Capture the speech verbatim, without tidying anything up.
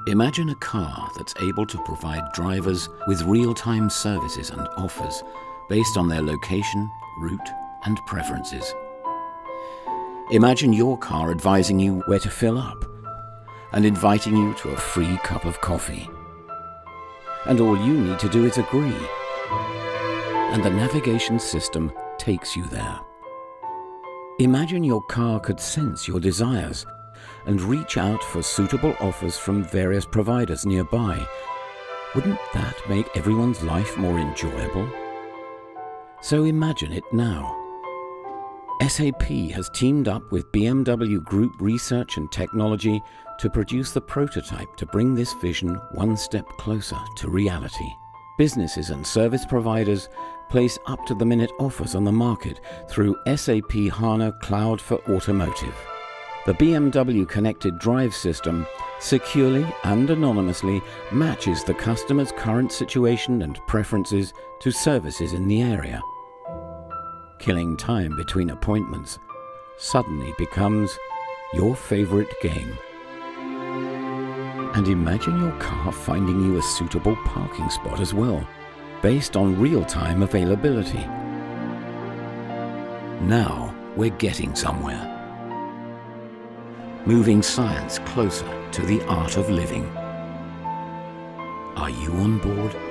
Imagine a car that's able to provide drivers with real-time services and offers based on their location, route, and preferences. Imagine your car advising you where to fill up and inviting you to a free cup of coffee. And all you need to do is agree, and the navigation system takes you there. Imagine your car could sense your desires and reach out for suitable offers from various providers nearby. Wouldn't that make everyone's life more enjoyable? So imagine it now. S A P has teamed up with B M W Group Research and Technology to produce the prototype to bring this vision one step closer to reality. Businesses and service providers place up-to-the-minute offers on the market through S A P HANA Cloud for Automotive. The B M W Connected Drive system securely and anonymously matches the customer's current situation and preferences to services in the area. Killing time between appointments suddenly becomes your favorite game. And imagine your car finding you a suitable parking spot as well, based on real-time availability. Now we're getting somewhere. Moving science closer to the art of living. Are you on board?